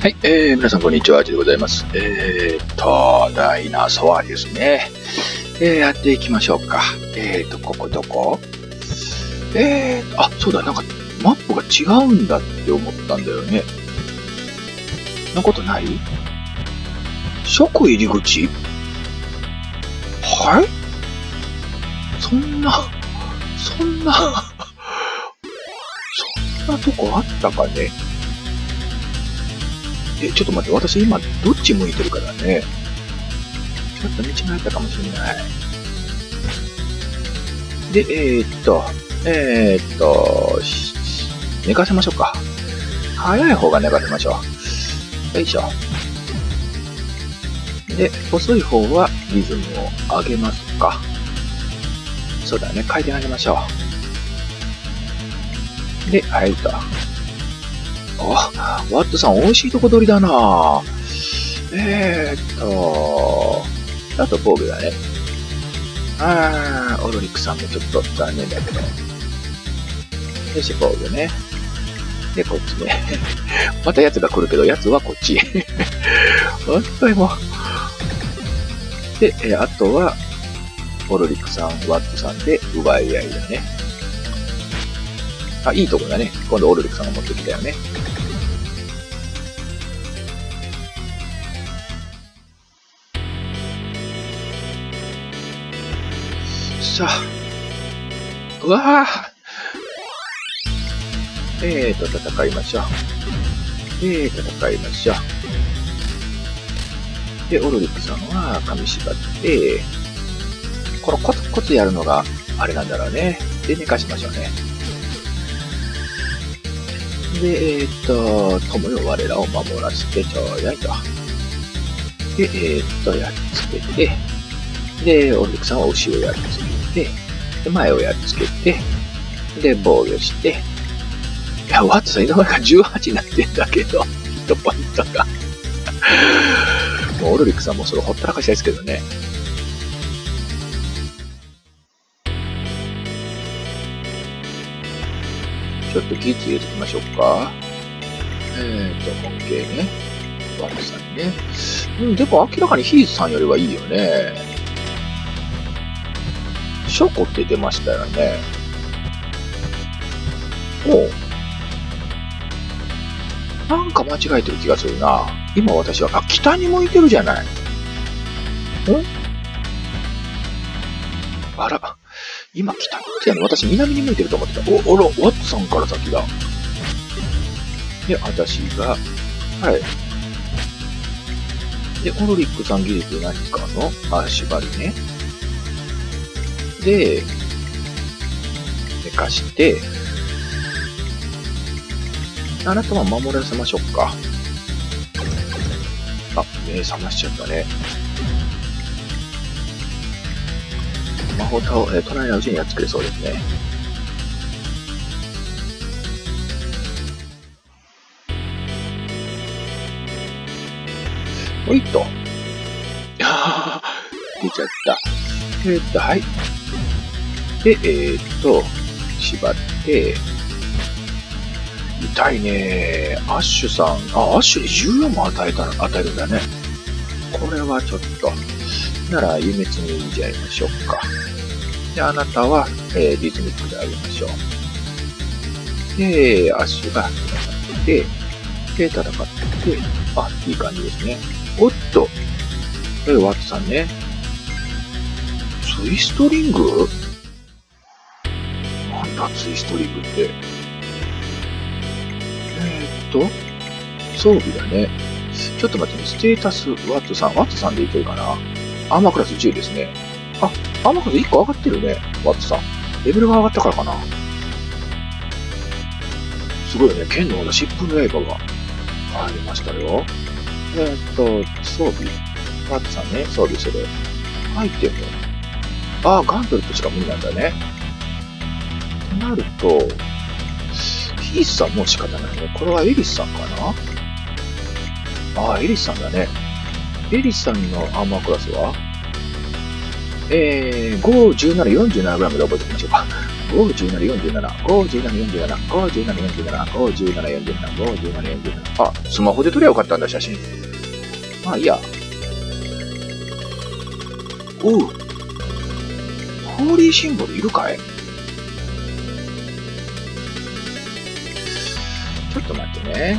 はい、皆さんこんにちは、アジでございます。ダイナソアですね。やっていきましょうか。ここどこ？そうだ、なんか、マップが違うんだって思ったんだよね。そんなことない？即入り口？はい？そんなとこあったかね？ちょっと待って、私今どっち向いてるからね。ちょっと見違えたかもしれない。で、寝かせましょうか。早い方が寝かせましょう。よいしょ。で、遅い方はリズムを上げますか。そうだね、回転上げましょう。で、はいと。ワットさん、美味しいとこ取りだなあと防御だね。オロリックさんもちょっと残念だけど。よし、防御ね。で、こっちね。また奴が来るけど、奴はこっち。本当にもう。で、あとは、オロリックさん、ワットさんで奪い合いだね。いいとこだね。今度オロリックさんが持ってきたよね。さあ。うわぁ。戦いましょう。戦いましょう。で、オロリックさんは紙縛って、このコツコツやるのがあれなんだろうね。で、寝かしましょうね。で、友よ我らを守らせてちょうだいと。で、やっつけて、で、オロリックさんは後ろをやっつけて、で、前をやっつけて、で、防御して、いや、ワットさん、いつの間にか18になってんだけど、ヒットポイントが。もうオロリックさんもそれほったらかしたいですけどね。ちょっと技術入れておきましょうか。本系ね。ワットさんね。でも明らかにヒーズさんよりはいいよね。ショコって出ましたよね。なんか間違えてる気がするな。今私は、北に向いてるじゃない。あら、今北に向いてるの？私南に向いてると思ってた。あら、ワットさんから先だ。で、私が、はい。で、オロリックさん技術何使うの？縛りね。で、寝かして、あなたは守らせましょうか。目覚ましちゃったね。魔法を隣のうちにやっつけるそうですね。ほいっと。出ちゃった。はい。で、縛って、痛いねアッシュさん。アッシュに14も与えるんだね。これはちょっと。なら、夢つにじゃいましょうか。で、あなたは、リズミックであげましょう。で、アッシュが戦って、で、戦って、いい感じですね。おっと。ワットさんね。ツイストリング？なんだ、ツイストリングって。装備だね。ちょっと待ってね、ステータス、ワットさんでいけるかな？アーマークラス10ですね。アーマークラス1個上がってるね、ワットさん。レベルが上がったからかな。すごいね、剣のような疾風の刃が入りましたよ。装備。ワットさんね、装備する。アイテム。ガントレットしか無理なんだね。となると、ヒースさんも仕方ないね。これはエリスさんかな？エリスさんだね。エリスさんのアーマークラスは5、17、47g で覚えておきましょうか。 あ、スマホで撮りゃよかったんだ、写真。まあいいや。おう。ホーリーシンボルいるかい？ちょっと待ってね。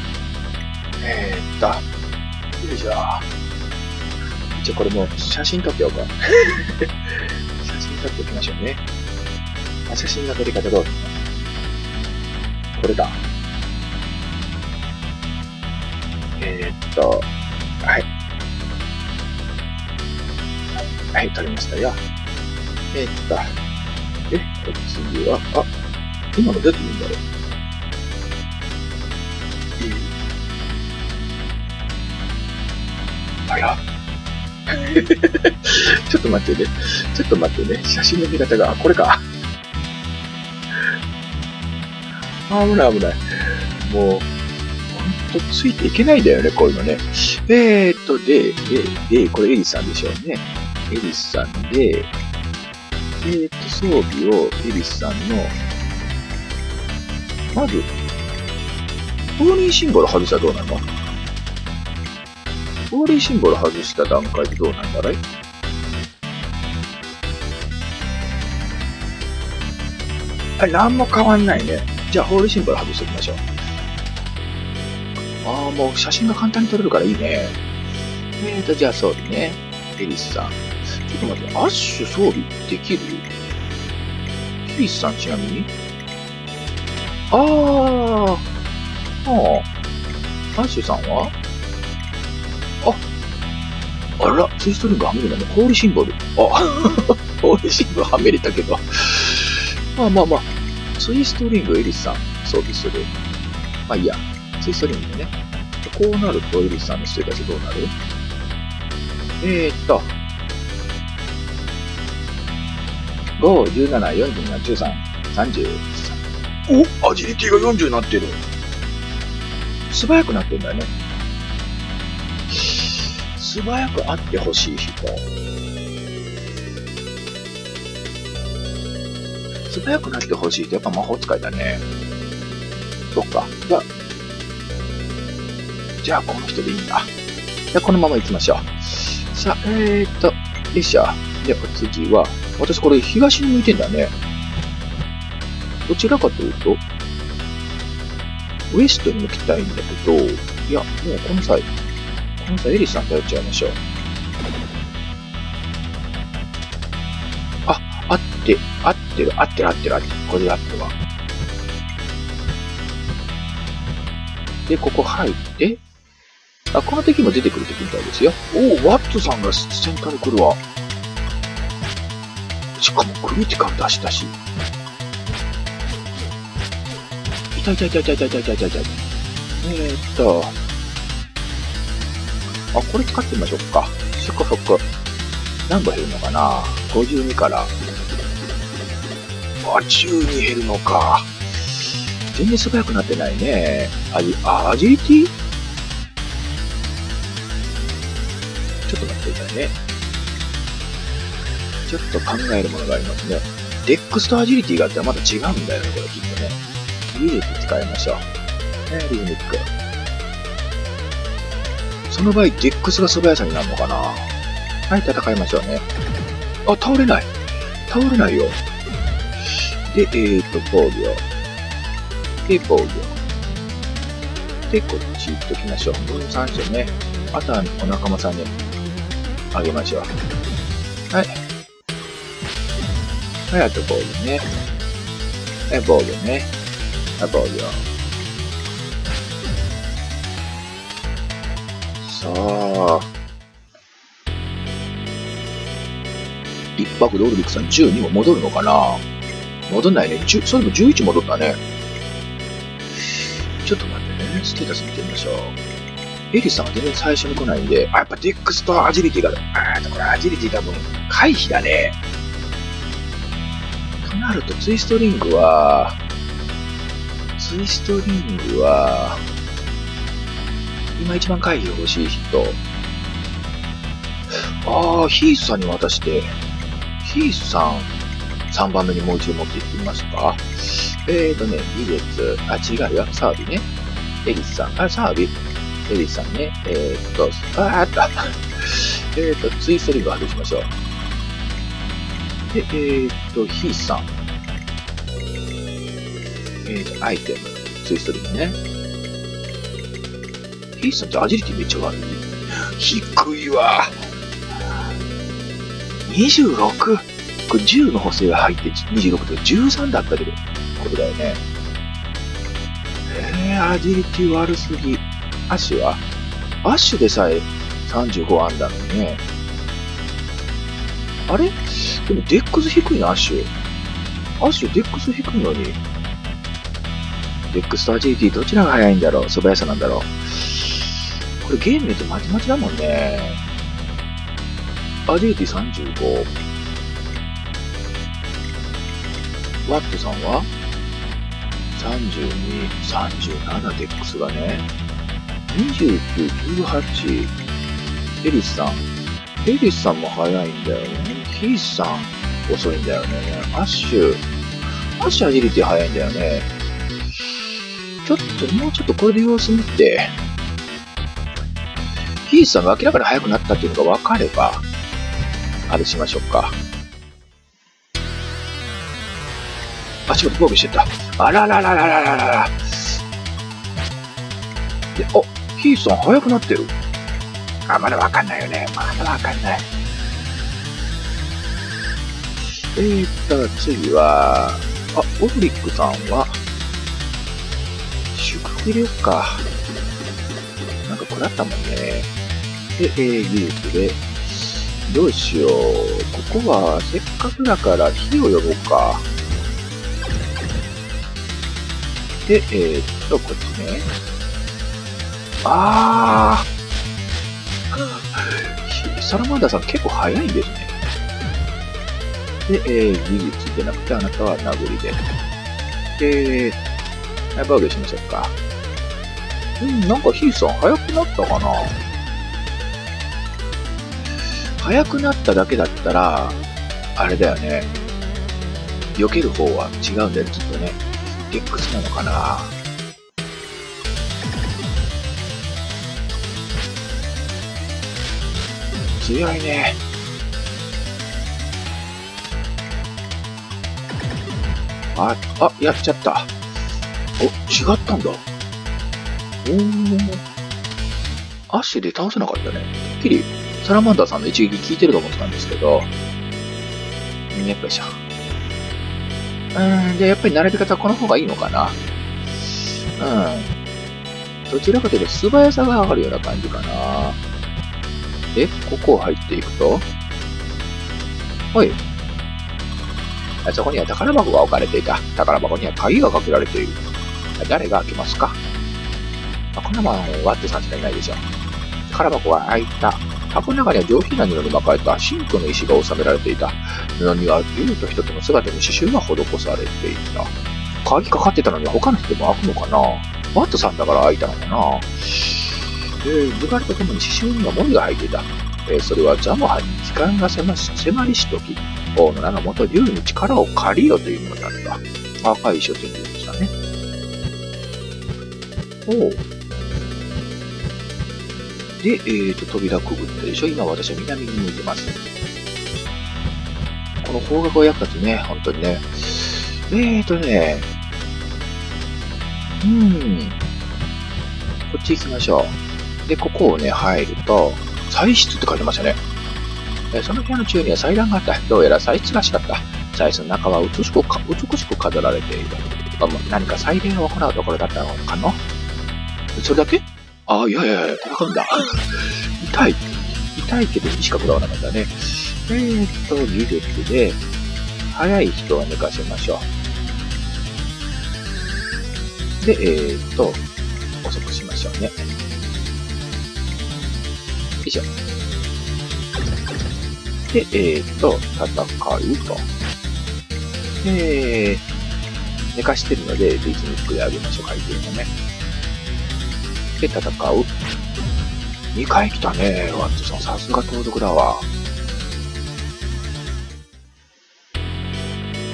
よいしょ。じゃあこれも写真撮っておこう。写真撮っておきましょうね。写真の撮り方どう？これだ。はい。はい、撮りましたよ。次は、今のどうやって見るんだろう。あら。ちょっと待ってね。写真の見方が、これか。危ない。もう、ほんとついていけないんだよね、こういうのね。で、これエリスさんでしょうね。エリスさんで、装備をエリスさんの、まず、ホーリーシンボル外したらどうなの？ホーリーシンボル外した段階でどうなんだろう？なんも変わんないね。じゃあ、ホーリーシンボル外しておきましょう。もう写真が簡単に撮れるからいいね。じゃあ装備ね。エリスさん。ちょっと待って、アッシュ装備できる？エリスさんちなみに？アッシュさんは？あら、ツイストリングはめれたね。ホーリーシンボル。ホーリーシンボルはめれたけど。まあ。ツイストリングエリスさん装備する。まあいいや。ツイストリングでね。こうなるとエリスさんの生活どうなる？5、17、47、13、33。お、アジリティが40になってる。素早くなってんだよね。素早くあってほしい人。素早くなってほしいってやっぱ魔法使いだね。そっか。じゃあこの人でいいんだ。じゃあこのまま行きましょう。さあ、よいしょ。で、お次は、私これ東に向いてんだね。どちらかというと、ウエストに向きたいんだけど、いや、もうこの際、エリスさん頼っちゃいましょう。合ってる。これで合ってるわ。で、ここ入って、この敵も出てくる敵みたいですよ。ワットさんがセンターに来るわ。しかもクリティカル出したし。痛い。これ使ってみましょうか。そっか。何本減るのかな？ 52 から。10に減るのか。全然素早くなってないね。アジリティ？ちょっと待ってくださいね。ちょっと考えるものがありますね。デックスとアジリティがあったらまた違うんだよね、これきっとね。リズミック使いましょう。リズミック。その場合、デックスが素早さになるのかな？はい、戦いましょうね。倒れない。よ。で、防御。で、防御。で、こっち行っときましょう。分散してね。あとはお仲間さんにあげましょう。はい。あと防御ね。防御ね。防御。さあ。一泊ロールリックさん12も戻るのかな？戻んないね。それも11戻ったね。ちょっと待ってね。ステータス見てみましょう。エリさんは全然最初に来ないんで、やっぱデックスとアジリティが、これアジリティ多分回避だね。となるとツイストリングは、今一番回避欲しい人。ヒースさんに渡して、ヒースさん、 3番目にもう一度持っていってみますか。2列、違うよ。サービね。エリスさん。サービ。エリスさんね。ツイストリング外しましょう。で、ヒースさん。アイテム。ツイストリングね。ヒースさんってアジリティめっちゃ悪い。低いわ。26。これ10の補正が入って26と13だったけど、ことだよね。アジリティ悪すぎ。アッシュはアッシュでさえ35あんだのにね。あれでもデックス低いな、アッシュ。アッシュデックス低いのに。デックスとアジリティどちらが速いんだろう？素早さなんだろう？これゲーム見るとまちまちだもんね。アジリティ35。ワットさんは32、37デックスがね。29、18。エリスさん。エリスさんも速いんだよね。ヒースさん遅いんだよね。アッシュアジリティ速いんだよね。もうちょっとこれで様子見て。ヒースさんが明らかに速くなったっていうのが分かれば、あれしましょうか。足元防御してた。あらららららららら。で、ヒースさん速くなってる。まだわかんないよね。まだわかんない。次は、オフリックさんは、祝福入れよっか。なんかこれあったもんね。で、技術で、どうしよう。ここは、せっかくだから火を呼ぼうか。で、こっちね。サラマンダーさん結構早いんですね。で、技術でなくてあなたは殴りで。で、防御しましょうか。なんかヒーさん早くなったかな？早くなっただけだったら、あれだよね。避ける方は違うんだよ、きっとね。X なのかな？強いね。やっちゃった。違ったんだ。アッシュで倒せなかったね。てっきりサラマンダーさんの一撃効いてると思ってたんですけど。やっぱりしょ。で、やっぱり並び方はこの方がいいのかな。どちらかというと素早さが上がるような感じかな。で、ここを入っていくと、そこには宝箱が置かれていた。宝箱には鍵がかけられている。誰が開けますか？こんなもんワットさんしかいないでしょ。宝箱は開いた。箱の中には上品な布に巻かれた真紅の石が収められていた。布には竜と人との姿に刺繍が施されていた。鍵かかってたのに他の人でも開くのかな？ワットさんだから開いたのかな？図柄とともに刺繍には文字が入っていた。それはザモハに時間が迫りしとき、王の名のもと竜に力を借りよというものだった。赤い書店でしたね。で、扉くぐったでしょ。今私は南に向いてます。この方角が役立つね、本当にね。こっち行きましょう。で、ここをね、入ると、祭室って書いてましたね。その部屋の中には祭壇があった。どうやら祭室らしかった。祭室の中は美しく飾られている。何か祭礼を行うところだったのかな？それだけ？いや、戦うんだ。痛いけどにしかこだわらなかったね。技術で、早い人は寝かせましょう。で、遅くしましょうね。よいしょ。で、戦うと。寝かしてるので、リズミックで上げましょう、回転をね。で、戦う。2回来たね、ワットさん。さすが盗賊だわ。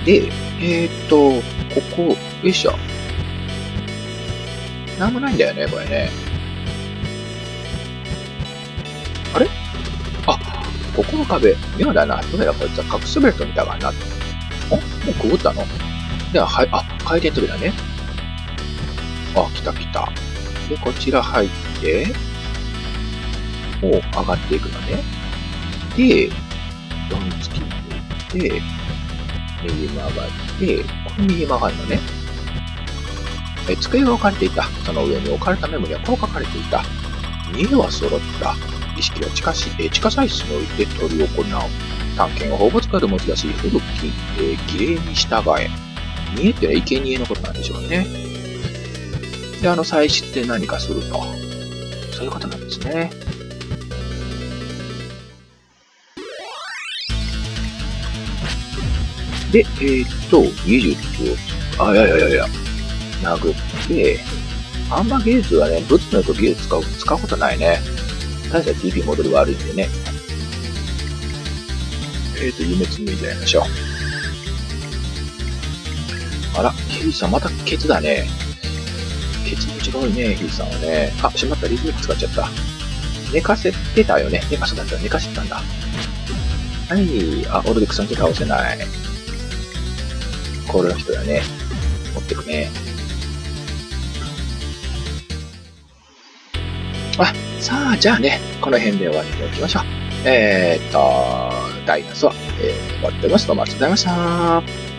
で、ここ、よいしょ。なんもないんだよね、これね。あれあ、ここの壁、妙だな。どうやらこいつは隠しベルトみたいかな。もうくぐったのでは、はい、回転扉ね。来た来た。で、こちら入って、上がっていくのね。で、ドン突き抜いて、右曲がって、これ右曲がるのね。机が置かれていた。その上に置かれたメモにはこう書かれていた。見えは揃った。意識は地下採室において執り行う。探検を放物から持ち出し、古き、儀礼に従え。見えってのは生贄のことなんでしょうね。で、採室で何かすると。そういうことなんですね。で、技術を、いや、殴って、あんま技術はね、物のと技術使うことないね。大体 TP 戻り悪いんでね。夢つむいでやりましょう。あら、ヒリさんまたケツだね。ケツ持ちが多いね、ヒリさんはね。しまった、リズミック使っちゃった。寝かせてたよね。寝かせたんだ。はい、オルディックさんと倒せない。これの人だね。持ってくね。さあ、じゃあね、この辺で終わっておきましょう。ダイナソは、終わっております。どうもありがとうございました。